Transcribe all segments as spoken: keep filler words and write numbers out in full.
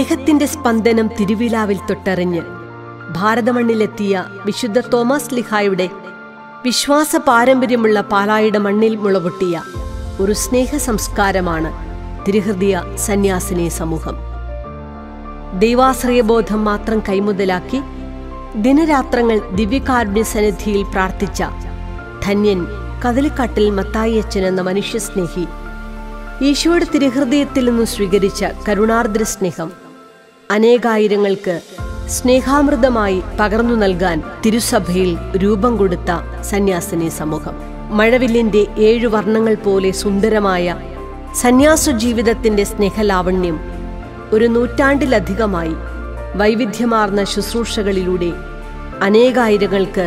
സ്നേഹത്തിന്റെ സ്പന്ദനം തിരുവിലാവിൽ തൊട്ടറിഞ്ഞ് ഭാരതമണ്ണിലെത്തിയ വിശുദ്ധ തോമസ് ലിഹായുടെ വിശ്വാസ പാരമ്പര്യമുള്ള പാലായുടെ മണ്ണിൽ മുളപൊട്ടിയ ഒരു സ്നേഹ സംസ്കാരമാണ് തിരുഹൃദയ സന്യാസിനി സമൂഹം. ദൈവാശ്രയബോധം മാത്രം കൈമുതലാക്കി ദിനരാത്രങ്ങൾ ദിവ്യകാരുണ്യ സന്നിധിയിൽ പ്രാർത്ഥിച്ച ധന്യൻ കദളിക്കാട്ടിൽ മത്തായിയച്ചൻ എന്ന മനുഷ്യസ്നേഹി ഈശോയുടെ തിരുഹൃദയത്തിൽ നിന്നും സ്വീകരിച്ച കരുണാർദ്ര സ്നേഹം അനേകായിരങ്ങൾക്ക് സ്നേഹാമൃതമായി പകർന്നു നൽകാൻ തിരുസഭയിൽ രൂപം കൊടുത്ത സന്യാസിനി സമൂഹം. മഴവില്ലിന്റെ ഏഴു വർണ്ണങ്ങൾ പോലെ സുന്ദരമായ സന്യാസ ജീവിതത്തിന്റെ സ്നേഹലാവണ്യം ഒരു നൂറ്റാണ്ടിലധികമായി വൈവിധ്യമാർന്ന ശുശ്രൂഷകളിലൂടെ അനേകായിരങ്ങൾക്ക്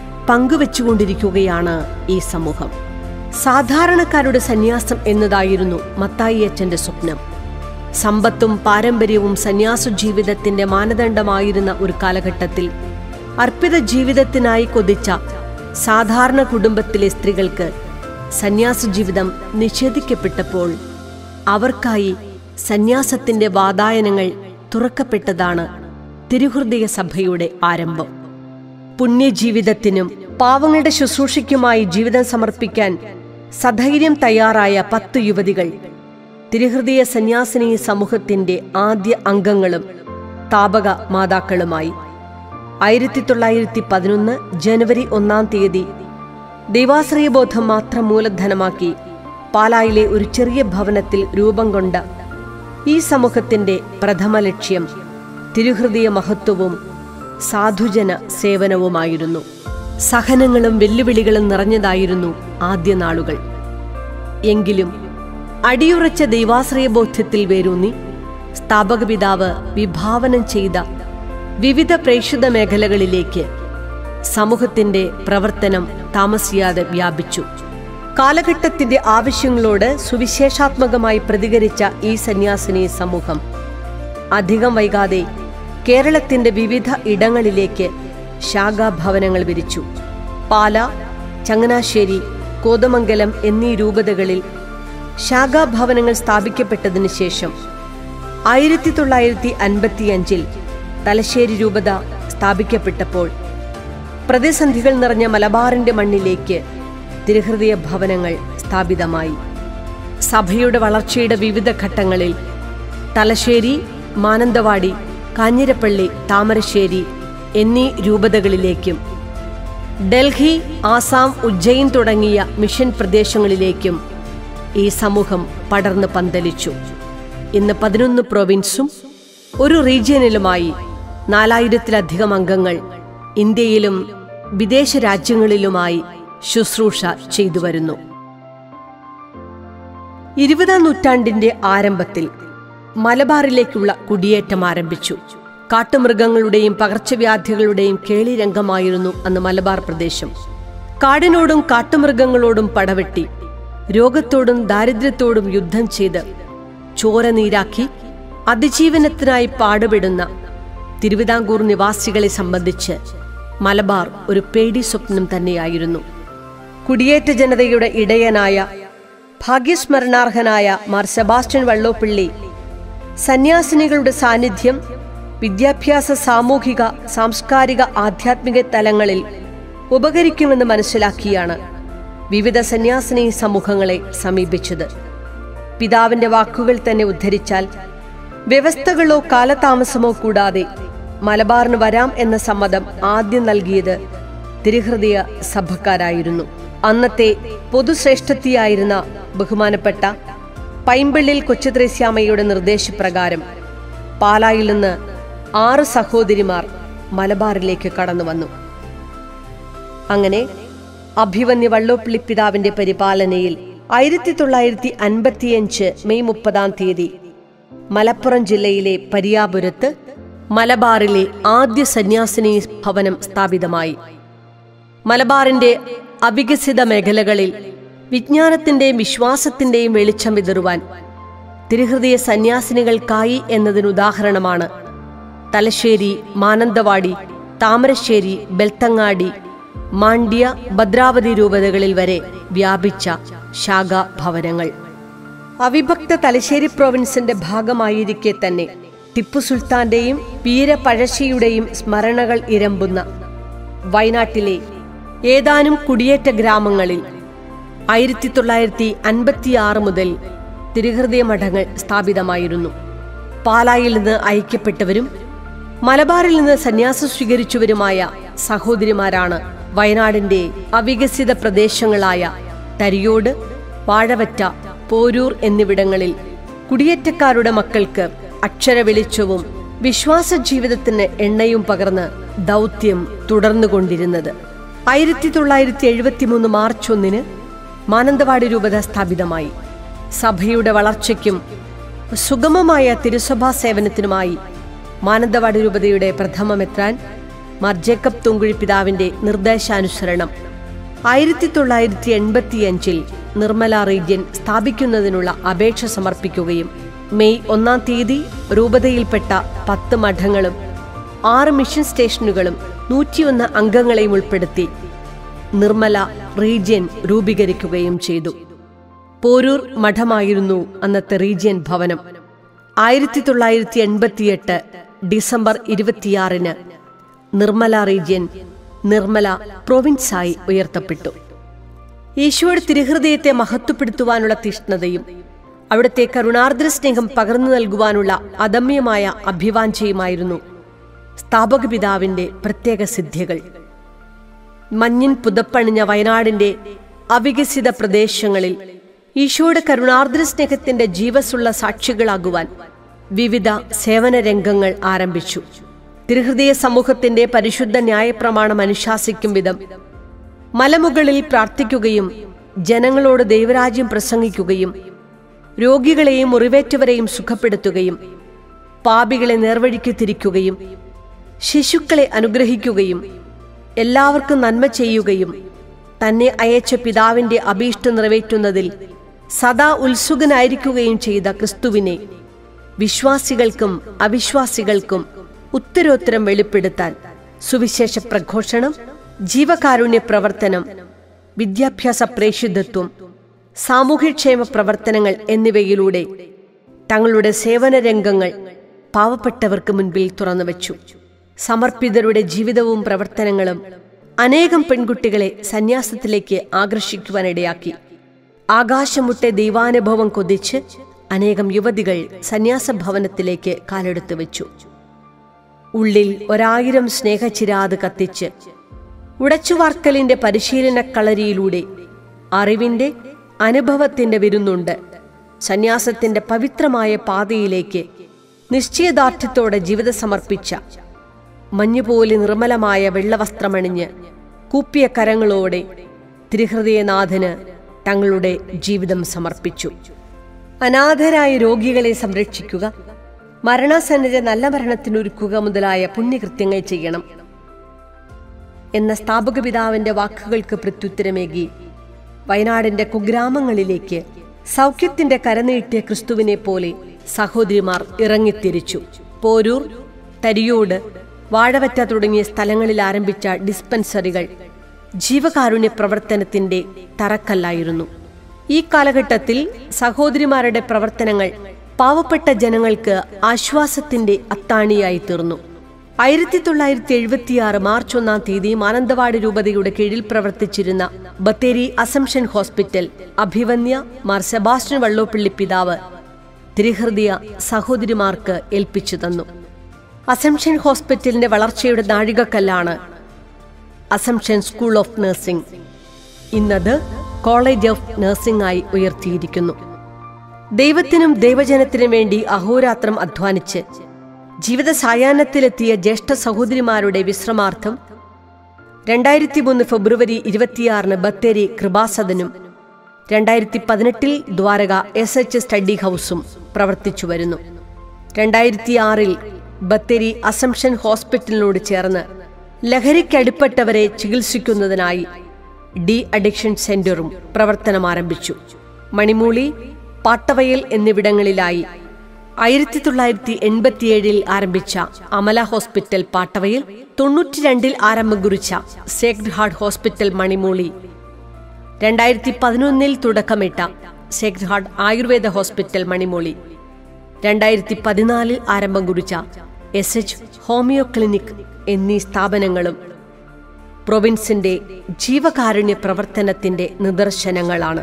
പങ്കുവെച്ചുകൊണ്ടിരിക്കുകയാണ് ഈ സമൂഹം. സാധാരണക്കാരുടെ സന്യാസം എന്നതായിരുന്നു മത്തായിയച്ചന്റെ സ്വപ്നം. സമ്പത്തും പാരമ്പര്യവും സന്യാസ ജീവിതത്തിന്റെ മാനദണ്ഡമായിരുന്ന ഒരു കാലഘട്ടത്തിൽ അർപ്പിത ജീവിതത്തിനായി കൊതിച്ച സാധാരണ കുടുംബത്തിലെ സ്ത്രീകൾക്ക് സന്യാസ ജീവിതം നിഷേധിക്കപ്പെട്ടപ്പോൾ അവർക്കായി സന്യാസത്തിന്റെ വാതായനങ്ങൾ തുറക്കപ്പെട്ടതാണ് തിരുഹൃദയ സഭയുടെ ആരംഭം. പുണ്യജീവിതത്തിനും പാവങ്ങളുടെ ശുശ്രൂഷയ്ക്കുമായി ജീവിതം സമർപ്പിക്കാൻ സധൈര്യം തയ്യാറായ പത്ത് യുവതികൾ തിരുഹൃദയ സന്യാസിനി സമൂഹത്തിന്റെ ആദ്യ അംഗങ്ങളും താപക മാതാക്കളുമായി. ആയിരത്തി തൊള്ളായിരത്തി പതിനൊന്ന് ജനുവരി ഒന്നാം തീയതി ദൈവാശ്രയബോധം മാത്രം മൂലധനമാക്കി പാലായിലെ ഒരു ചെറിയ ഭവനത്തിൽ രൂപം കൊണ്ട ഈ സമൂഹത്തിന്റെ പ്രഥമ ലക്ഷ്യം തിരുഹൃദയ മഹത്വവും സാധുജന സേവനവുമായിരുന്നു. സഹനങ്ങളും വെല്ലുവിളികളും നിറഞ്ഞതായിരുന്നു ആദ്യ നാളുകൾ. എങ്കിലും അടിയുറച്ച ദൈവാശ്രയബോധത്തിൽ വേരൂന്നി സ്ഥാപക പിതാവ് വിഭാവനം ചെയ്ത വിവിധ പ്രേക്ഷിത മേഖലകളിലേക്ക് സമൂഹത്തിന്റെ പ്രവർത്തനം താമസിയാതെ വ്യാപിച്ചു. കാലഘട്ടത്തിന്റെ ആവശ്യങ്ങളോട് സുവിശേഷാത്മകമായി പ്രതികരിച്ച ഈ സന്യാസിനി സമൂഹം അധികം വൈകാതെ കേരളത്തിന്റെ വിവിധ ഇടങ്ങളിലേക്ക് ശാഖാഭവനങ്ങൾ വിരിച്ചു. പാല, ചങ്ങനാശ്ശേരി, കോതമംഗലം എന്നീ രൂപതകളിൽ ശാഖാഭവനങ്ങൾ സ്ഥാപിക്കപ്പെട്ടതിനു ശേഷം ആയിരത്തി തൊള്ളായിരത്തി അൻപത്തിയഞ്ചിൽ തലശ്ശേരി രൂപത സ്ഥാപിക്കപ്പെട്ടപ്പോൾ പ്രതിസന്ധികൾ നിറഞ്ഞ മലബാറിന്റെ മണ്ണിലേക്ക് തിരുഹൃദയ ഭവനങ്ങൾ സ്ഥാപിതമായി. സഭയുടെ വളർച്ചയുടെ വിവിധ ഘട്ടങ്ങളിൽ തലശ്ശേരി, മാനന്തവാടി, കാഞ്ഞിരപ്പള്ളി, താമരശ്ശേരി എന്നീ രൂപതകളിലേക്കും ഡൽഹി, ആസാം, ഉജ്ജയിൻ തുടങ്ങിയ മിഷൻ പ്രദേശങ്ങളിലേക്കും ഈ സമൂഹം പടർന്നു പന്തലിച്ചു. ഇന്ന് പതിനൊന്ന് പ്രൊവിൻസും ഒരു റീജിയനിലുമായി നാലായിരത്തിലധികം അംഗങ്ങൾ ഇന്ത്യയിലും വിദേശ രാജ്യങ്ങളിലുമായി ശുശ്രൂഷ ചെയ്തു വരുന്നു. ഇരുപതാം നൂറ്റാണ്ടിന്റെ ആരംഭത്തിൽ മലബാറിലേക്കുള്ള കുടിയേറ്റം ആരംഭിച്ചു. കാട്ടുമൃഗങ്ങളുടെയും പകർച്ചവ്യാധികളുടെയും കേളിരംഗമായിരുന്നു അന്ന് മലബാർ പ്രദേശം. കാടിനോടും കാട്ടുമൃഗങ്ങളോടും പടവെട്ടി രോഗത്തോടും ദാരിദ്ര്യത്തോടും യുദ്ധം ചെയ്ത് ചോര നീരാക്കി അതിജീവനത്തിനായി പാടുപെടുന്ന തിരുവിതാംകൂർ നിവാസികളെ സംബന്ധിച്ച് മലബാർ ഒരു പേടി സ്വപ്നം തന്നെയായിരുന്നു. കുടിയേറ്റ ജനതയുടെ ഇടയനായ ഭാഗ്യസ്മരണാർഹനായ മാർ സെബാസ്റ്റ്യൻ വള്ളോപ്പിള്ളി സന്യാസിനികളുടെ സാന്നിധ്യം വിദ്യാഭ്യാസ, സാമൂഹിക, സാംസ്കാരിക, ആധ്യാത്മിക തലങ്ങളിൽ ഉപകരിക്കുമെന്ന് മനസ്സിലാക്കിയാണ് വിവിധ സന്യാസിനി സമൂഹങ്ങളെ സമീപിച്ചത്. പിതാവിന്റെ വാക്കുകൾ തന്നെ ഉദ്ധരിച്ചാൽ, വ്യവസ്ഥകളോ കാലതാമസമോ കൂടാതെ മലബാറിന് വരാം എന്ന സമ്മതം ആദ്യം നൽകിയത് തിരുഹൃദയ സഭക്കാരായിരുന്നു. അന്നത്തെ പൊതുശ്രേഷ്ഠത്തിയായിരുന്ന ബഹുമാനപ്പെട്ട പൈമ്പിള്ളിൽ കൊച്ചുത്രേസ്യാമ്മയുടെ നിർദ്ദേശപ്രകാരം പാലായിൽ നിന്ന് ആറ് സഹോദരിമാർ മലബാറിലേക്ക് കടന്നു വന്നു. അങ്ങനെ അഭിവന്യ വള്ളോപ്പിള്ളി പിതാവിന്റെ പരിപാലനയിൽ ആയിരത്തി തൊള്ളായിരത്തി അൻപത്തിയഞ്ച് മെയ് മുപ്പതാം തീയതി മലപ്പുറം ജില്ലയിലെ പരിയാപുരത്ത് മലബാറിലെ ആദ്യ സന്യാസിനി ഭവനം സ്ഥാപിതമായി. മലബാറിന്റെ അവികസിത മേഖലകളിൽ വിജ്ഞാനത്തിന്റെയും വിശ്വാസത്തിന്റെയും വെളിച്ചം വിതറുവാൻ തിരുഹൃദയ സന്യാസിനികൾക്കായി എന്നതിനുദാഹരണമാണ് തലശ്ശേരി, മാനന്തവാടി, താമരശ്ശേരി, ബെൽത്തങ്ങാടി, മാണ്ഡ്യ, ഭദ്രാവതി രൂപതകളിൽ വരെ വ്യാപിച്ച ശാഖാഭവനങ്ങൾ. അവിഭക്ത തലശ്ശേരി പ്രൊവിൻസിന്റെ ഭാഗമായിരിക്കെ തന്നെ ടിപ്പു സുൽത്താന്റെയും വീരപഴശ്ശിയുടെയും സ്മരണകൾ ഇരമ്പുന്ന വയനാട്ടിലെ ഏതാനും കുടിയേറ്റ ഗ്രാമങ്ങളിൽ ആയിരത്തി തൊള്ളായിരത്തി അൻപത്തി ആറ് മുതൽ തിരുഹൃദയ മഠങ്ങൾ സ്ഥാപിതമായിരുന്നു. പാലായിൽ നിന്ന് ഐക്യപ്പെട്ടവരും മലബാറിൽ നിന്ന് സന്യാസം സ്വീകരിച്ചവരുമായ സഹോദരിമാരാണ് വയനാടിന്റെ അവികസിത പ്രദേശങ്ങളായ തരിയോട്, വാഴവറ്റ, പോരൂർ എന്നിവിടങ്ങളിൽ കുടിയേറ്റക്കാരുടെ മക്കൾക്ക് അക്ഷര വെളിച്ചവും വിശ്വാസ ജീവിതത്തിന് എണ്ണയും പകർന്ന് ദൗത്യം തുടർന്നുകൊണ്ടിരുന്നത്. ആയിരത്തി തൊള്ളായിരത്തി എഴുപത്തി മൂന്ന് മാർച്ച് ഒന്നിന് മാനന്തവാടി രൂപത സ്ഥാപിതമായി. സഭയുടെ വളർച്ചയ്ക്കും സുഗമമായ തിരുസഭാ സേവനത്തിനുമായി മാനന്തവാടി രൂപതയുടെ പ്രഥമ മെത്രാൻ മാർ ജേക്കബ് തൂങ്കുഴി പിതാവിന്റെ നിർദ്ദേശാനുസരണം ആയിരത്തി തൊള്ളായിരത്തി എൺപത്തിയഞ്ചിൽ നിർമ്മല റീജ്യൻ സ്ഥാപിക്കുന്നതിനുള്ള അപേക്ഷ സമർപ്പിക്കുകയും മെയ് ഒന്നാം തീയതി രൂപതയിൽപ്പെട്ട പത്ത് മഠങ്ങളും ആറ് മിഷൻ സ്റ്റേഷനുകളും നൂറ്റിയൊന്ന് അംഗങ്ങളെയും ഉൾപ്പെടുത്തി നിർമ്മല റീജ്യൻ രൂപീകരിക്കുകയും ചെയ്തു. പോരൂർ മഠമായിരുന്നു അന്നത്തെ റീജ്യൻ ഭവനം. ആയിരത്തി തൊള്ളായിരത്തി എൺപത്തിയെട്ട് ഡിസംബർ ഇരുപത്തിയാറിന് നിർമ്മല റീജ്യൻ നിർമ്മല പ്രൊവിൻസായി ഉയർത്തപ്പെട്ടു. ഈശോയുടെ തിരുഹൃദയത്തെ മഹത്വപ്പെടുത്തുവാനുള്ള തീഷ്ണതയും അവിടുത്തെ കരുണാർദ്ര സ്നേഹം പകർന്നു നൽകുവാനുള്ള അദമ്യമായ അഭിവാഞ്ചയുമായിരുന്നു സ്ഥാപക പിതാവിന്റെ പ്രത്യേക സിദ്ധികൾ. മഞ്ഞിൻ പുതപ്പണിഞ്ഞ വയനാടിന്റെ അവികസിത പ്രദേശങ്ങളിൽ ഈശോയുടെ കരുണാർദ്ര സ്നേഹത്തിന്റെ ജീവസുള്ള സാക്ഷികളാകുവാൻ വിവിധ സേവന രംഗങ്ങൾ ആരംഭിച്ചു. തിരുഹൃദയ സമൂഹത്തിന്റെ പരിശുദ്ധ ന്യായപ്രമാണം അനുശാസിക്കും വിധം മലമുകളിൽ പ്രാർത്ഥിക്കുകയും ജനങ്ങളോട് ദൈവരാജ്യം പ്രസംഗിക്കുകയും രോഗികളെയും മുറിവേറ്റവരെയും സുഖപ്പെടുത്തുകയും പാപികളെ നേർവഴിക്ക് തിരിക്കുകയും ശിശുക്കളെ അനുഗ്രഹിക്കുകയും എല്ലാവർക്കും നന്മ ചെയ്യുകയും തന്നെ അയച്ച പിതാവിന്റെ അഭീഷ്ടം നിറവേറ്റുന്നതിൽ സദാ ഉത്സുകനായിരിക്കുകയും ചെയ്ത ക്രിസ്തുവിനെ വിശ്വാസികൾക്കും അവിശ്വാസികൾക്കും ഉത്തരോത്തരം വെളിപ്പെടുത്താൻ സുവിശേഷ പ്രഘോഷണം, ജീവകാരുണ്യ പ്രവർത്തനം, വിദ്യാഭ്യാസ പ്രേഷിതത്വം, സാമൂഹ്യക്ഷേമ പ്രവർത്തനങ്ങൾ എന്നിവയിലൂടെ തങ്ങളുടെ സേവന രംഗങ്ങൾ പാവപ്പെട്ടവർക്ക് മുൻപിൽ തുറന്നുവച്ചു. സമർപ്പിതരുടെ ജീവിതവും പ്രവർത്തനങ്ങളും അനേകം പെൺകുട്ടികളെ സന്യാസത്തിലേക്ക് ആകർഷിക്കുവാനിടയാക്കി. ആകാശമുട്ടെ ദൈവാനുഭവം കൊതിച്ച് അനേകം യുവതികൾ സന്യാസ ഭവനത്തിലേക്ക് കാലെടുത്തു വെച്ചു. ഉള്ളിൽ ഒരായിരം സ്നേഹചിരാത് കത്തിച്ച് ഉടച്ചുവാർക്കലിന്റെ പരിശീലന കളരിയിലൂടെ അറിവിന്റെ അനുഭവത്തിന്റെ വിരുന്നുണ്ട് സന്യാസത്തിന്റെ പവിത്രമായ പാതയിലേക്ക് നിശ്ചയദാർഢ്യത്തോടെ ജീവിതം സമർപ്പിച്ച മഞ്ഞുപോലെ നിർമ്മലമായ വെള്ളവസ്ത്രമണിഞ്ഞ് കൂപ്പിയ കരങ്ങളോടെ തിരുഹൃദയനാഥന് തങ്ങളുടെ ജീവിതം സമർപ്പിച്ചു. അനാഥരായ രോഗികളെ സംരക്ഷിക്കുക, മരണസന്നദ്ധ നല്ല മരണത്തിനൊരുക്കുക മുതലായ പുണ്യകൃത്യങ്ങൾ ചെയ്യണം എന്ന സ്ഥാപക പിതാവിന്റെ വാക്കുകൾക്ക് പ്രത്യുത്തരമേകി വയനാടിന്റെ കുഗ്രാമങ്ങളിലേക്ക് സൗഖ്യത്തിന്റെ കരനീട്ടിയ ക്രിസ്തുവിനെ പോലെ സഹോദരിമാർ ഇറങ്ങിത്തിരിച്ചു. പോരൂർ, തരിയോട്, വാഴവറ്റ തുടങ്ങിയ സ്ഥലങ്ങളിൽ ആരംഭിച്ച ഡിസ്പെൻസറികൾ ജീവകാരുണ്യ പ്രവർത്തനത്തിന്റെ തറക്കല്ലായിരുന്നു. ഈ കാലഘട്ടത്തിൽ സഹോദരിമാരുടെ പ്രവർത്തനങ്ങൾ പാവപ്പെട്ട ജനങ്ങൾക്ക് ആശ്വാസത്തിന്റെ അത്താണിയായി തീർന്നു. ആയിരത്തി തൊള്ളായിരത്തി എഴുപത്തിയാറ് മാർച്ച് ഒന്നാം തീയതി മാനന്തവാടി രൂപതയുടെ കീഴിൽ പ്രവർത്തിച്ചിരുന്ന ബത്തേരി അസംഷൻ ഹോസ്പിറ്റൽ അഭിവന്യ മാർ സെബാസ്റ്റ്യൻ വള്ളോപ്പിള്ളി പിതാവ് തിരുഹൃദയ സഹോദരിമാർക്ക് ഏൽപ്പിച്ചു തന്നു. അസംഷൻ ഹോസ്പിറ്റലിന്റെ വളർച്ചയുടെ നാഴികക്കല്ലാണ് അസംഷൻ സ്കൂൾ ഓഫ് നഴ്സിംഗ്. ഇന്നത് കോളേജ് ഓഫ് നഴ്സിംഗ് ആയി ഉയർത്തിയിരിക്കുന്നു. ദൈവത്തിനും ദൈവജനത്തിനും വേണ്ടി അഹോരാത്രം അധ്വാനിച്ച് ജീവിത സായാഹ്നത്തിലെത്തിയ ജ്യേഷ്ഠ സഹോദരിമാരുടെ വിശ്രമാർത്ഥം രണ്ടായിരത്തി മൂന്ന് ഫെബ്രുവരി ഇരുപത്തിയാറിന് ബത്തേരി കൃപാസദനും രണ്ടായിരത്തി പതിനെട്ടിൽ ദ്വാരക എസ് എച്ച് സ്റ്റഡി ഹൗസും പ്രവർത്തിച്ചു വരുന്നു. രണ്ടായിരത്തി ആറിൽ ബത്തേരി അസംഷൻ ഹോസ്പിറ്റലിനോട് ചേർന്ന് ലഹരിക്കടിപ്പെട്ടവരെ ചികിത്സിക്കുന്നതിനായി ഡി അഡിക്ഷൻ സെന്ററും പ്രവർത്തനം ആരംഭിച്ചു. മണിമൂളി, പാട്ടവയൽ എന്നിവിടങ്ങളിലായി ആയിരത്തി തൊള്ളായിരത്തി എൺപത്തിയേഴിൽ ആരംഭിച്ച അമല ഹോസ്പിറ്റൽ പാട്ടവയൽ, തൊണ്ണൂറ്റി രണ്ടിൽ ആരംഭം കുറിച്ച സേക്രഡ് ഹാർട്ട് ഹോസ്പിറ്റൽ മണിമൂളി, രണ്ടായിരത്തി പതിനൊന്നിൽ തുടക്കമിട്ട Sacred Heart Ayurveda hospital Manimooli, രണ്ടായിരത്തി പതിനാലിൽ ആരംഭം കുറിച്ച എസ് എച്ച് ഹോമിയോ ക്ലിനിക് എന്നീ സ്ഥാപനങ്ങളും പ്രൊവിൻസിന്റെ ജീവകാരുണ്യ പ്രവർത്തനത്തിന്റെ നിദർശനങ്ങളാണ്.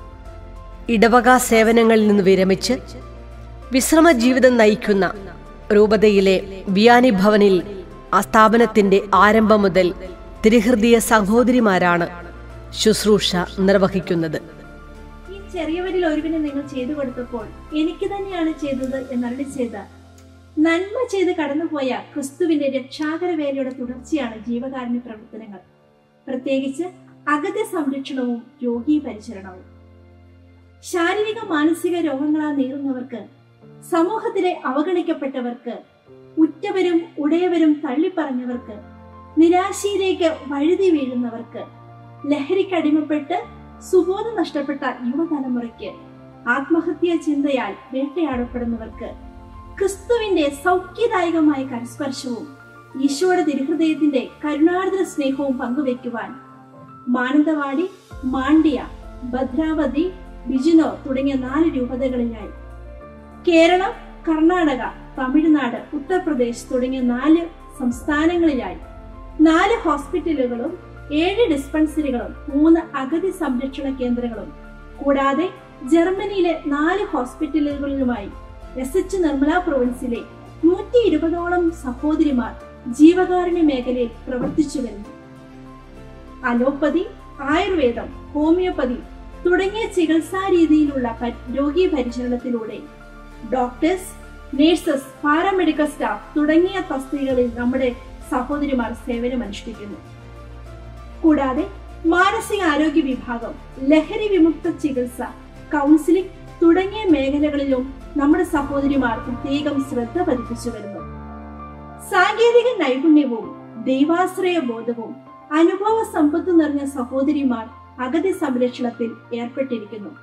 ഇടവക സേവനങ്ങളിൽ നിന്ന് വിരമിച്ച് വിശ്രമ ജീവിതം നയിക്കുന്ന രൂപതയിലെ വിയാനി ഭവനിൽ ആ സ്ഥാപനത്തിന്റെ ആരംഭം മുതൽ തിരുഹൃദയ സഹോദരിമാരാണ് ശുശ്രൂഷ നിർവഹിക്കുന്നത്. ഈ ചെറിയവരിൽ ഒരുവിനെ നിങ്ങൾ ചെയ്തു കൊടുത്തപ്പോൾ എനിക്ക് തന്നെയാണ് ചെയ്തത് എന്നരുളി ചെയ്ത നന്മ ചെയ്ത് കടന്നുപോയ ക്രിസ്തുവിന്റെ രക്ഷാകര വേലയുടെ തുടർച്ചയാണ് ജീവകാരുണ്യ പ്രവർത്തനങ്ങൾ. പ്രത്യേകിച്ച് അഗതി സംരക്ഷണവും രോഗീ പരിചരണവും. ശാരീരിക മാനസിക രോഗങ്ങളാൽ നീറുന്നവർക്ക്, സമൂഹത്തിലെ അവഗണിക്കപ്പെട്ടവർക്ക്, ഉറ്റവരും ഉടയവരും തള്ളിപ്പറഞ്ഞവർക്ക്, നിരാശയിലേക്ക് വഴുതി വീഴുന്നവർക്ക്, ലഹരിക്കടിമപ്പെട്ട് സുബോധം നഷ്ടപ്പെട്ട യുവതലമുറയ്ക്ക്, ആത്മഹത്യാ ചിന്തയാൽ വേട്ടയാടപ്പെടുന്നവർക്ക് ക്രിസ്തുവിന്റെ സൗഖ്യദായകമായ കരസ്പർശവും ഈശോയുടെ തിരുഹൃദയത്തിന്റെ കരുണാർദ്ര സ്നേഹവും പങ്കുവെക്കുവാൻ മാനന്തവാടി, മാണ്ഡ്യ, ഭദ്രാവതി, ബിജുനോർ തുടങ്ങിയ നാല് രൂപതകളിലായി, കേരളം, കർണാടക, തമിഴ്നാട്, ഉത്തർപ്രദേശ് തുടങ്ങിയ നാല് സംസ്ഥാനങ്ങളിലായി നാല് ഹോസ്പിറ്റലുകളും ഏഴ് ഡിസ്പെൻസറികളും മൂന്ന് അഗതി സംരക്ഷണ കേന്ദ്രങ്ങളും കൂടാതെ ജർമ്മനിയിലെ നാല് ഹോസ്പിറ്റലുകളിലുമായി എസ് എച്ച് നിർമ്മല പ്രൊവിൻസിലെ നൂറ്റി ഇരുപതോളം സഹോദരിമാർ ജീവകാരുണ്യ മേഖലയിൽ പ്രവർത്തിച്ചു വരുന്നു. അലോപ്പതി, ആയുർവേദം, ഹോമിയോപ്പതി തുടങ്ങിയ ചികിത്സാ രീതിയിലുള്ള രോഗീ പരിചരണത്തിലൂടെ ഡോക്ടേഴ്സ്, നഴ്സസ്, പാരാമെഡിക്കൽ സ്റ്റാഫ് തുടങ്ങിയ തസ്തികകളിൽ നമ്മുടെ സഹോദരിമാർ സേവനമനുഷ്ഠിക്കുന്നു. കൂടാതെ മാനസിക ആരോഗ്യ വിഭാഗം, ലഹരി വിമുക്ത ചികിത്സ, കൗൺസിലിംഗ് തുടങ്ങിയ മേഖലകളിലും നമ്മുടെ സഹോദരിമാർ പ്രത്യേകം ശ്രദ്ധ പതിപ്പിച്ചു വരുന്നു. സാങ്കേതിക നൈപുണ്യവും ദൈവാശ്രയ ബോധവും അനുഭവ സമ്പത്ത് നിറഞ്ഞ സഹോദരിമാർ അഗതി സംരക്ഷണത്തിൽ ഏർപ്പെട്ടിരിക്കുന്നു.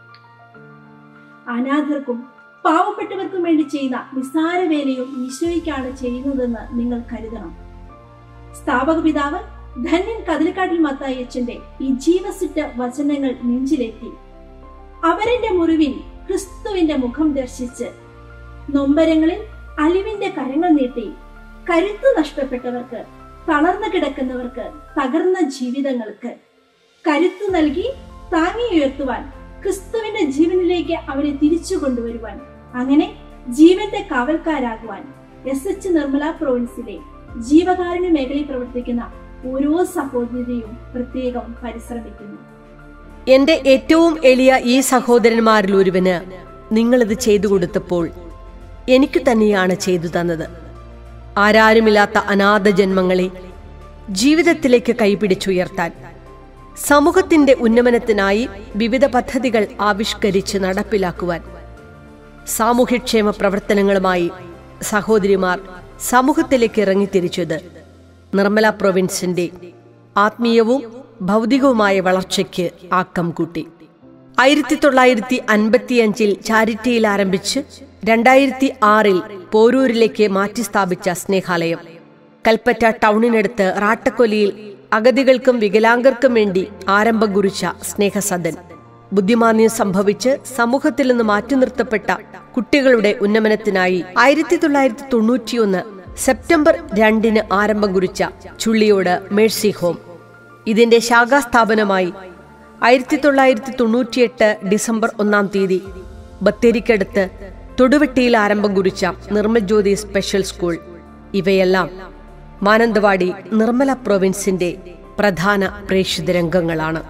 അനാഥർക്കും പാവപ്പെട്ടവർക്കും വേണ്ടി ചെയ്യുന്ന നിസ്സാര വേലയും ഈശോയ്ക്കാണ് ചെയ്യുന്നതെന്ന് നിങ്ങൾ കരുതണം. സ്ഥാപക പിതാവ് ധന്യൻ കതിരിക്കാട്ടിൽ മത്തായി അച്ഛന്റെ ഈ ജീവസുറ്റ വചനങ്ങൾ നെഞ്ചിലേറ്റി അവരുടെ മുറിവിൽ ക്രിസ്തുവിന്റെ മുഖം ദർശിച്ച് നൊമ്പരങ്ങളിൽ അലിവിന്റെ കരങ്ങൾ നീട്ടി കരുത്ത് നഷ്ടപ്പെട്ടവർക്ക്, തളർന്നു കിടക്കുന്നവർക്ക്, തകർന്ന ജീവിതങ്ങൾക്ക് കരുത്ത് നൽകി താങ്ങി ഉയർത്തുവാൻ, ക്രിസ്തുവിന്റെ ജീവനിലേക്ക് അവരെ തിരിച്ചു കൊണ്ടുവരുവാൻ, അങ്ങനെ ജീവന്റെ കാവൽക്കാരാകുവാൻ എസ് എച്ച് നിർമ്മല പ്രൊവിൻസിലെ ജീവകാരുണ്യ മേഖലയിൽ പ്രവർത്തിക്കുന്ന ഓരോ സഹോദരിയും പ്രത്യേകം പരിശ്രമിക്കുന്നു. എന്റെ ഏറ്റവും എളിയ ഈ സഹോദരന്മാരിൽ ഒരുവന് നിങ്ങളിത് ചെയ്തു കൊടുത്തപ്പോൾ എനിക്ക് തന്നെയാണ് ചെയ്തു തന്നത്. ആരാരുമില്ലാത്ത അനാഥ ജന്മങ്ങളെ ജീവിതത്തിലേക്ക് കൈപിടിച്ചുയർത്താൻ, സമൂഹത്തിന്റെ ഉന്നമനത്തിനായി വിവിധ പദ്ധതികൾ ആവിഷ്കരിച്ച് നടപ്പിലാക്കുവാൻ, സാമൂഹ്യക്ഷേമ പ്രവർത്തനങ്ങളുമായി സഹോദരിമാർ സമൂഹത്തിലേക്ക് ഇറങ്ങിത്തിരിച്ചത് നിർമ്മല പ്രൊവിൻസിന്റെ ആത്മീയവും ഭൗതികവുമായ വളർച്ചയ്ക്ക് ആക്കം കൂട്ടി. ആയിരത്തി തൊള്ളായിരത്തി അൻപത്തിയഞ്ചിൽ ചാരിറ്റിയിൽ ആരംഭിച്ച് രണ്ടായിരത്തി ആറിൽ പോരൂരിലേക്ക് മാറ്റി സ്ഥാപിച്ച സ്നേഹാലയം, കൽപ്പറ്റ ടൗണിനടുത്ത് റാട്ടക്കൊലിയിൽ അഗതികൾക്കും വികലാംഗർക്കും വേണ്ടി ആരംഭം കുറിച്ച സ്നേഹസദൻ, ബുദ്ധിമാന്യം സംഭവിച്ച് സമൂഹത്തിൽ നിന്ന് മാറ്റി നിർത്തപ്പെട്ട കുട്ടികളുടെ ഉന്നമനത്തിനായി ആയിരത്തി തൊള്ളായിരത്തി തൊണ്ണൂറ്റിയൊന്ന് സെപ്റ്റംബർ രണ്ടിന് ആരംഭം കുറിച്ച ചുള്ളിയോട് മേഴ്സി ഹോം, ഇതിന്റെ ശാഖാസ്ഥാപനമായി ആയിരത്തി തൊള്ളായിരത്തി തൊണ്ണൂറ്റിയെട്ട് ഡിസംബർ ഒന്നാം തീയതി ബത്തേരിക്കടുത്ത് തൊടുവെട്ടിയിൽ ആരംഭം കുറിച്ച നിർമ്മൽ ജ്യോതി സ്പെഷ്യൽ സ്കൂൾ, ഇവയെല്ലാം മാനന്തവാടി നിർമ്മല പ്രൊവിൻസിന്റെ പ്രധാന പ്രേക്ഷിത രംഗങ്ങളാണ്.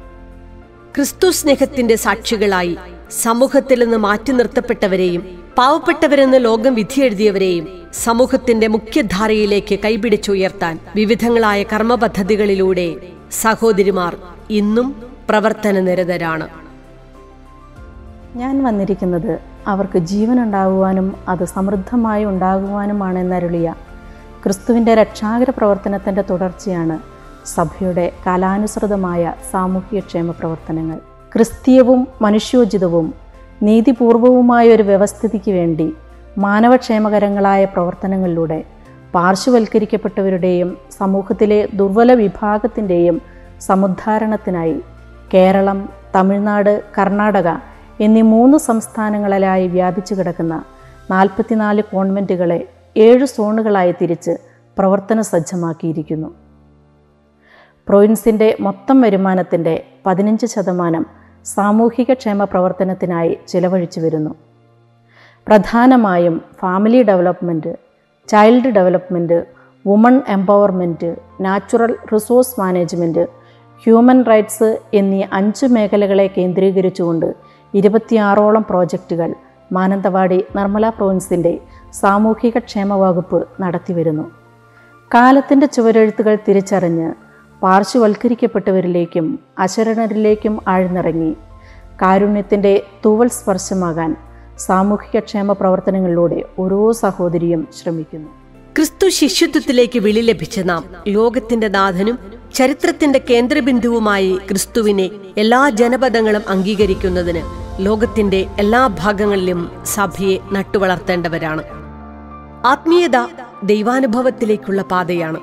ക്രിസ്തു സ്നേഹത്തിന്റെ സാക്ഷികളായി സമൂഹത്തിൽ നിന്ന് മാറ്റി നിർത്തപ്പെട്ടവരെയും പാവപ്പെട്ടവരെന്ന് ലോകം വിധിയെഴുതിയവരെയും സമൂഹത്തിന്റെ മുഖ്യധാരയിലേക്ക് കൈപിടിച്ചുയർത്താൻ വിവിധങ്ങളായ കർമ്മ പദ്ധതികളിലൂടെ സഹോദരിമാർ ഇന്നും പ്രവർത്തന നിരതരാണ്. ഞാൻ വന്നിരിക്കുന്നത് അവർക്ക് ജീവനുണ്ടാകുവാനും അത് സമൃദ്ധമായി ഉണ്ടാകുവാനുമാണെന്നരുളിയ ക്രിസ്തുവിൻ്റെ രക്ഷാകര പ്രവർത്തനത്തിൻ്റെ തുടർച്ചയാണ് സഭയുടെ കാലാനുസൃതമായ സാമൂഹ്യക്ഷേമ പ്രവർത്തനങ്ങൾ. ക്രിസ്തീയവും മനുഷ്യോചിതവും നീതിപൂർവവുമായ ഒരു വ്യവസ്ഥിതിക്ക് വേണ്ടി മാനവക്ഷേമകരങ്ങളായ പ്രവർത്തനങ്ങളിലൂടെ പാർശ്വവൽക്കരിക്കപ്പെട്ടവരുടെയും സമൂഹത്തിലെ ദുർബല വിഭാഗത്തിൻ്റെയും സമുദ്ധാരണത്തിനായി കേരളം, തമിഴ്നാട്, കർണാടക എന്നീ മൂന്ന് സംസ്ഥാനങ്ങളിലായി വ്യാപിച്ചു കിടക്കുന്ന നാൽപ്പത്തിനാല് കോൺവെൻറ്റുകളെ ഏഴ് സോണുകളായി തിരിച്ച് പ്രവർത്തന സജ്ജമാക്കിയിരിക്കുന്നു. പ്രൊവിൻസിൻ്റെ മൊത്തം വരുമാനത്തിൻ്റെ പതിനഞ്ച് ശതമാനം സാമൂഹിക ക്ഷേമ പ്രവർത്തനത്തിനായി ചിലവഴിച്ചു വരുന്നു. പ്രധാനമായും family development, child development, woman empowerment, natural resource management, human rights എന്നീ അഞ്ച് മേഖലകളെ കേന്ദ്രീകരിച്ചുകൊണ്ട് ഇരുപത്തിയാറോളം പ്രോജക്റ്റുകൾ മാനന്തവാടി നിർമ്മല പ്രൊവിൻസിൻ്റെ സാമൂഹിക ക്ഷേമ വകുപ്പ് നടത്തിവരുന്നു. കാലത്തിൻ്റെ ചുവരെഴുത്തുകൾ തിരിച്ചറിഞ്ഞ് പാർശ്വവൽക്കരിക്കപ്പെട്ടവരിലേക്കും അശരണരിലേക്കും ആഴ്ന്നിറങ്ങി കാരുണ്യത്തിൻ്റെ തൂവൽ സ്പർശമാകാൻ സാമൂഹിക ക്ഷേമ പ്രവർത്തനങ്ങളിലൂടെ ഓരോ സഹോദരിയും ശ്രമിക്കുന്നു. ക്രിസ്തു ശിഷ്യത്വത്തിലേക്ക് വിളി ലഭിച്ച നാം ലോകത്തിന്റെ നാഥനും ചരിത്രത്തിന്റെ കേന്ദ്രബിന്ദുവുമായി ക്രിസ്തുവിനെ എല്ലാ ജനപദങ്ങളും അംഗീകരിക്കുന്നതിന് ലോകത്തിന്റെ എല്ലാ ഭാഗങ്ങളിലും സഭയെ നട്ടുവളർത്തേണ്ടവരാണ്. ആത്മീയത ദൈവാനുഭവത്തിലേക്കുള്ള പാതയാണ്.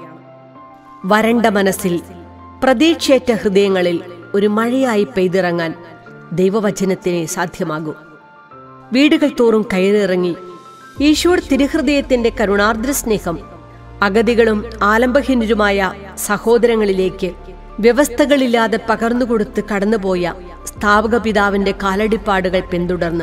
വരണ്ട മനസ്സിൽ പ്രതീക്ഷയേറ്റ ഹൃദയങ്ങളിൽ ഒരു മഴയായി പെയ്തിറങ്ങാൻ ദൈവവചനത്തിനെ സാധ്യമാകൂ. വീടുകൾ തോറും കയറിയിറങ്ങി ഈശോയുടെ തിരുഹൃദയത്തിന്റെ കരുണാർദ്ര സ്നേഹം അഗതികളും ആലംബഹീനരുമായ സഹോദരങ്ങളിലേക്ക് വ്യവസ്ഥകളില്ലാതെ പകർന്നുകൊടുത്ത് കടന്നുപോയ സ്ഥാപക പിതാവിന്റെ കാലടിപ്പാടുകൾ പിന്തുടർന്ന്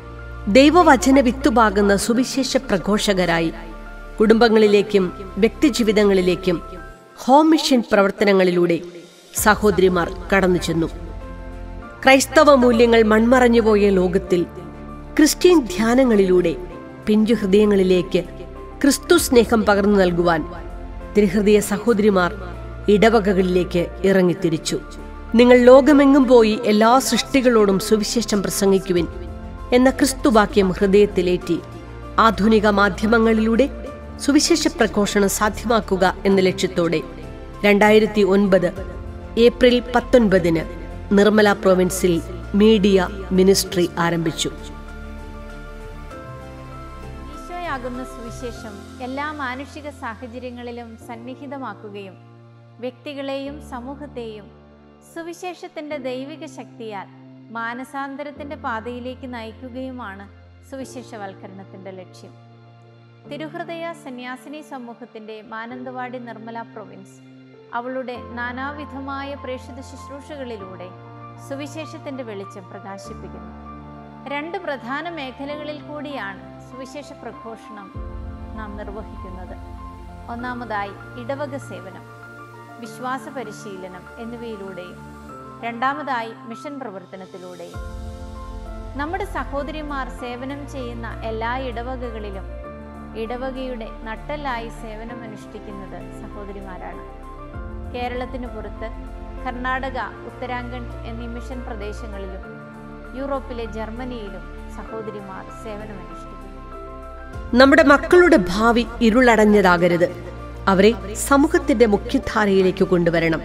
ദൈവവചന വിത്തുപാകുന്ന സുവിശേഷ പ്രഘോഷകരായി കുടുംബങ്ങളിലേക്കും വ്യക്തിജീവിതങ്ങളിലേക്കും ഹോം മിഷൻ പ്രവർത്തനങ്ങളിലൂടെ സഹോദരിമാർ കടന്നു ചെന്നു. ക്രൈസ്തവ മൂല്യങ്ങൾ മൺമറഞ്ഞുപോയ ലോകത്തിൽ ക്രിസ്ത്യൻ ധ്യാനങ്ങളിലൂടെ പിഞ്ചു ഹൃദയങ്ങളിലേക്ക് ക്രിസ്തു സ്നേഹം പകർന്നു നൽകുവാൻ തിരുഹൃദയ സഹോദരിമാർ ഇടവകകളിലേക്ക് ഇറങ്ങിത്തിരിച്ചു. നിങ്ങൾ ലോകമെങ്ങും പോയി എല്ലാ സൃഷ്ടികളോടും സുവിശേഷം പ്രസംഗിക്കുവിൻ എന്ന ക്രിസ്തുവാക്യം ഹൃദയത്തിലേറ്റി ആധുനിക മാധ്യമങ്ങളിലൂടെ സുവിശേഷ പ്രഘോഷണം സാധ്യമാക്കുക എന്ന ലക്ഷ്യത്തോടെ രണ്ടായിരത്തി ഒൻപത് ഏപ്രിൽ പത്തൊൻപതിന് നിർമ്മല പ്രൊവിൻസിൽ മീഡിയ മിനിസ്ട്രി ആരംഭിച്ചു. ഈശോയാകുന്ന സുവിശേഷം എല്ലാ മാനുഷിക സാഹചര്യങ്ങളിലും സന്നിഹിതമാക്കുകയും വ്യക്തികളെയും സമൂഹത്തെയും സുവിശേഷത്തിന്റെ ദൈവിക ശക്തിയാൽ മാനസാന്തരത്തിന്റെ പാതയിലേക്ക് നയിക്കുകയുമാണ് സുവിശേഷവൽക്കരണത്തിന്റെ ലക്ഷ്യം. തിരുഹൃദയ സന്യാസിനി സമൂഹത്തിന്റെ മാനന്തവാടി നിർമ്മല പ്രൊവിൻസ് അവളുടെ നാനാവിധമായ പ്രേക്ഷിത ശുശ്രൂഷകളിലൂടെ സുവിശേഷത്തിന്റെ വെളിച്ചം പ്രകാശിപ്പിക്കുന്നു. രണ്ട് പ്രധാന മേഖലകളിൽ കൂടിയാണ് സുവിശേഷ പ്രഘോഷണം നാം നിർവഹിക്കുന്നത്. ഒന്നാമതായി ഇടവക സേവനം, വിശ്വാസ പരിശീലനം എന്നിവയിലൂടെയും രണ്ടാമതായി മിഷൻ പ്രവർത്തനത്തിലൂടെയും. നമ്മുടെ സഹോദരിമാർ സേവനം ചെയ്യുന്ന എല്ലാ ഇടവകകളിലും ഇടവകയുടെ നട്ടെല്ലായി സേവനമനുഷ്ഠിക്കുന്നത് സഹോദരിമാരാണ്. കേരളത്തിന് പുറത്ത് കർണാടക, ഉത്തരാഖണ്ഡ് എന്നീ മിഷൻ പ്രദേശങ്ങളിലും യൂറോപ്പിലെ ജർമ്മനിയിലും സഹോദരിമാർ സേവനമനുഷ്ഠിക്കുന്നു. നമ്മുടെ മക്കളുടെ ഭാവി ഇരുളടഞ്ഞതാകരുത്. അവരെ സമൂഹത്തിന്റെ മുഖ്യധാരയിലേക്ക് കൊണ്ടുവരണം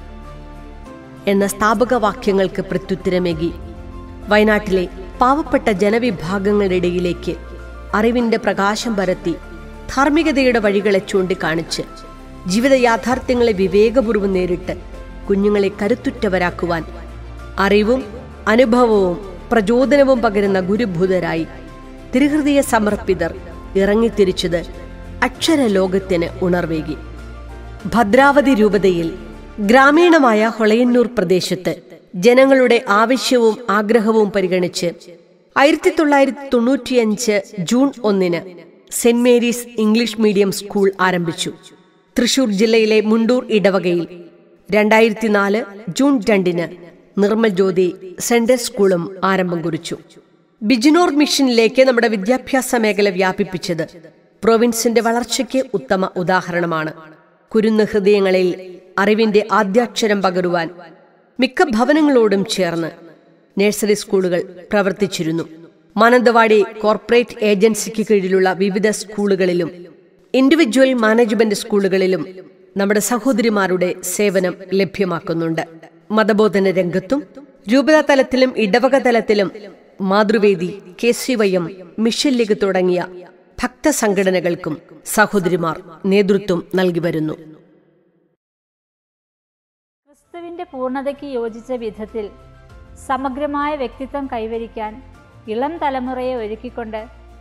എന്ന സ്ഥാപക വാക്യങ്ങൾക്ക് പ്രത്യുത്തരമേകി വയനാട്ടിലെ പാവപ്പെട്ട ജനവിഭാഗങ്ങളുടെ ഇടയിലേക്ക് അറിവിന്റെ പ്രകാശം പരത്തി ധാർമ്മികതയുടെ വഴികളെ ചൂണ്ടിക്കാണിച്ച് ജീവിത യാഥാർത്ഥ്യങ്ങളെ വിവേകപൂർവ്വം നേരിട്ട് കുഞ്ഞുങ്ങളെ കരുത്തുറ്റവരാക്കുവാൻ അറിവും അനുഭവവും പ്രചോദനവും പകരുന്ന ഗുരുഭൂതരായി തിരുഹൃദയ സമർപ്പിതർ ഇറങ്ങിത്തിരിച്ചത് അക്ഷരലോകത്തിന് ഉണർവേകി. ഭദ്രാവതി രൂപതയിൽ ഗ്രാമീണമായ ഹൊളയന്നൂർ പ്രദേശത്ത് ജനങ്ങളുടെ ആവശ്യവും ആഗ്രഹവും പരിഗണിച്ച് ആയിരത്തി തൊള്ളായിരത്തി തൊണ്ണൂറ്റിയഞ്ച് ജൂൺ ഒന്നിന് Saint Mary's English medium school ആരംഭിച്ചു. തൃശൂർ ജില്ലയിലെ മുണ്ടൂർ ഇടവകയിൽ രണ്ടായിരത്തി നാല് ജൂൺ രണ്ടിന് നിർമ്മൽ ജ്യോതി സെന്റർ സ്കൂളും ആരംഭം കുറിച്ചു. ബിജിനോർ മിഷനിലേക്ക് നമ്മുടെ വിദ്യാഭ്യാസ മേഖല വ്യാപിപ്പിച്ചത് പ്രൊവിൻസിന്റെ വളർച്ചയ്ക്ക് ഉത്തമ ഉദാഹരണമാണ്. കുരുന്ന് ഹൃദയങ്ങളിൽ അറിവിന്റെ ആദ്യാക്ഷരം പകരുവാൻ മിക്ക ഭവനങ്ങളോടും ചേർന്ന് നഴ്സറി സ്കൂളുകൾ പ്രവർത്തിച്ചിരുന്നു. മാനന്തവാടി കോർപ്പറേറ്റ് ഏജൻസിക്ക് കീഴിലുള്ള വിവിധ സ്കൂളുകളിലും ഇൻഡിവിജ്വൽ മാനേജ്മെന്റ് സ്കൂളുകളിലും നമ്മുടെ സഹോദരിമാരുടെ സേവനം ലഭ്യമാക്കുന്നുണ്ട്. മതബോധന രംഗത്തും രൂപതാ തലത്തിലും ഇടവക തലത്തിലും Mathruvedi, K C Y M, mission league തുടങ്ങിയ ഭക്തസംഘടനകൾക്കും സഹോദരിമാർ നേതൃത്വം നൽകി വരുന്നു. ക്രിസ്തുവിന്റെ പൂർണ്ണതയ്ക്ക് യോജിച്ച വിധത്തിൽ സമഗ്രമായ വ്യക്തിത്വം കൈവരിക്കാൻ ഇളം തലമുറയെ ഒരുക്കിക്കൊണ്ട്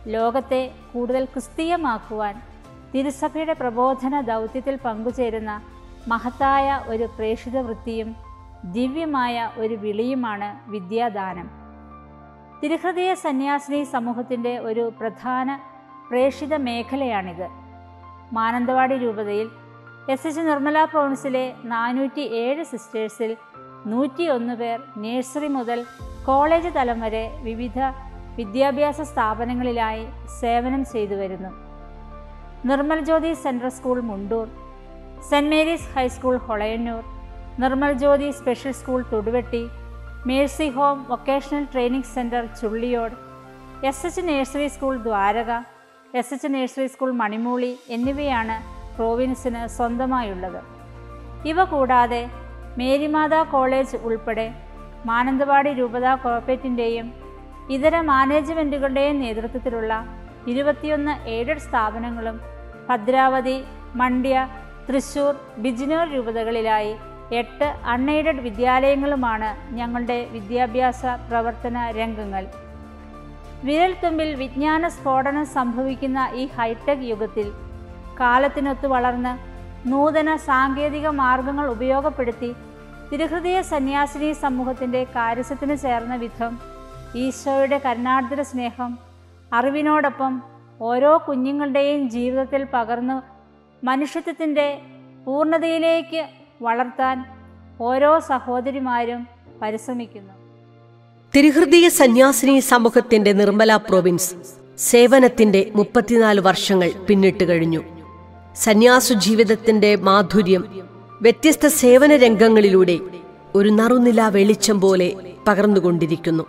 ലോകത്തെ കൂടുതൽ ക്രിസ്തീയമാക്കുവാൻ തിരുസഭയുടെ പ്രബോധന ദൗത്യത്തിൽ പങ്കുചേരുന്ന മഹത്തായ ഒരു പ്രേഷിത വൃത്തിയും ദിവ്യമായ ഒരു വിളിയുമാണ് വിദ്യാദാനം. തിരുഹൃദയ സന്യാസിനി സമൂഹത്തിൻ്റെ ഒരു പ്രധാന പ്രേഷിത മേഖലയാണിത്. മാനന്തവാടി രൂപതയിൽ എസ് എച്ച് നിർമ്മല പ്രൊവിൻസിലെ നാനൂറ്റി ഏഴ് സിസ്റ്റേഴ്സിൽ നൂറ്റി ഒന്ന് പേർ നഴ്സറി മുതൽ കോളേജ് തലം വരെ വിവിധ വിദ്യാഭ്യാസ സ്ഥാപനങ്ങളിലായി സേവനം ചെയ്തു വരുന്നു. Nirmal Jyothi central school Mundur, Saint Mary's high school Holayannur, Nirmal Jyothi special school Thoduvetty, Mercy home vocational training centre Chulliyode, S H nursery school Dwaraka, S H nursery school Manimooli എന്നിവയാണ് പ്രോവിൻസിന് സ്വന്തമായുള്ളത്. ഇവ കൂടാതെ മേരിമാതാ കോളേജ് ഉൾപ്പെടെ മാനന്തവാടി രൂപതാ കോർപ്പറേറ്റിൻ്റെയും ഇതര മാനേജ്മെൻറ്റുകളുടെയും നേതൃത്വത്തിലുള്ള ഇരുപത്തിയൊന്ന് എയ്ഡഡ് സ്ഥാപനങ്ങളും ഭദ്രാവതി, മണ്ഡ്യ, തൃശ്ശൂർ, ബിജ്നൂർ രൂപതകളിലായി എട്ട് അൺഎയ്ഡഡ് വിദ്യാലയങ്ങളുമാണ് ഞങ്ങളുടെ വിദ്യാഭ്യാസ പ്രവർത്തന രംഗങ്ങൾ. വിരൽത്തുമ്പിൽ വിജ്ഞാന സ്ഫോടനം സംഭവിക്കുന്ന ഈ ഹൈടെക് യുഗത്തിൽ കാലത്തിനൊത്തു വളർന്ന് നൂതന സാങ്കേതിക മാർഗങ്ങൾ ഉപയോഗപ്പെടുത്തി തിരുഹൃദയ സന്യാസിനി സമൂഹത്തിൻ്റെ കാര്യസ്ഥത്തിന് ചേർന്ന വിധം ഈശോയുടെ കരുണാർദ്ര സ്നേഹം അറിവിനോടൊപ്പം ഓരോ കുഞ്ഞുങ്ങളുടെയും ജീവിതത്തിൽ പകർന്നു മനുഷ്യത്വത്തിൻ്റെ പൂർണ്ണതയിലേക്ക് വളർത്താൻ ഓരോ സഹോദരിമാരും പരിശ്രമിക്കുന്നു. തിരുഹൃദയ സന്യാസിനി സമൂഹത്തിന്റെ നിർമ്മല പ്രൊവിൻസ് സേവനത്തിന്റെ മുപ്പത്തിനാല് വർഷങ്ങൾ പിന്നിട്ട് കഴിഞ്ഞു. സന്യാസ ജീവിതത്തിന്റെ മാധുര്യം വ്യത്യസ്ത സേവന രംഗങ്ങളിലൂടെ ഒരു നറുനില വെളിച്ചം പോലെ പകർന്നുകൊണ്ടിരിക്കുന്നു.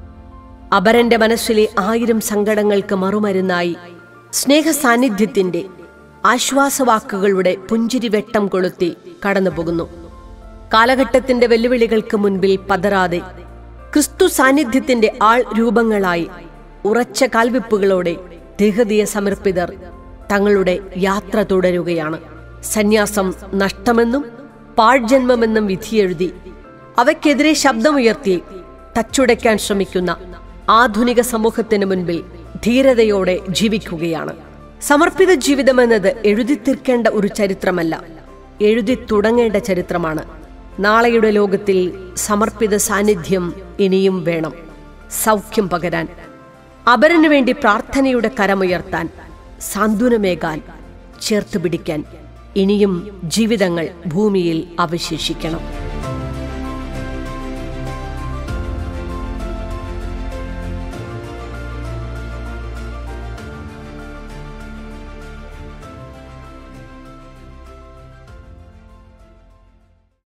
അപരന്റെ മനസ്സിലെ ആയിരം സങ്കടങ്ങൾക്ക് മറുമരുന്നായി സ്നേഹ സാന്നിധ്യത്തിന്റെ ആശ്വാസവാക്കുകളുടെ പുഞ്ചിരി വെട്ടം കൊളുത്തി കടന്നുപോകുന്നു. കാലഘട്ടത്തിന്റെ വെല്ലുവിളികൾക്ക് മുൻപിൽ പതറാതെ ക്രിസ്തു സാന്നിധ്യത്തിന്റെ ആൾ രൂപങ്ങളായി ഉറച്ച കാൽവെപ്പുകളോടെ തിരുഹൃദയ സമർപ്പിതർ തങ്ങളുടെ യാത്ര തുടരുകയാണ്. സന്യാസം നഷ്ടമെന്നും പാഴ്ജന്മമെന്നും വിധിയെഴുതി അവയ്ക്കെതിരെ ശബ്ദമുയർത്തി തച്ചുടയ്ക്കാൻ ശ്രമിക്കുന്ന ആധുനിക സമൂഹത്തിന് മുൻപിൽ ധീരതയോടെ ജീവിക്കുകയാണ്. സമർപ്പിത ജീവിതമെന്നത് എഴുതി തീർക്കേണ്ട ഒരു ചരിത്രമല്ല, എഴുതി തുടങ്ങേണ്ട ചരിത്രമാണ്. നാളെയുടെ ലോകത്തിൽ സമർപ്പിത സാന്നിധ്യം ഇനിയും വേണം. സൗഖ്യം പകരാൻ, അപരനു വേണ്ടി പ്രാർത്ഥനയുടെ കരമുയർത്താൻ, സാന്ത്വനമേകാൻ, ചേർത്ത് പിടിക്കാൻ ഇനിയും ജീവിതങ്ങൾ ഭൂമിയിൽ അവശേഷിക്കണം.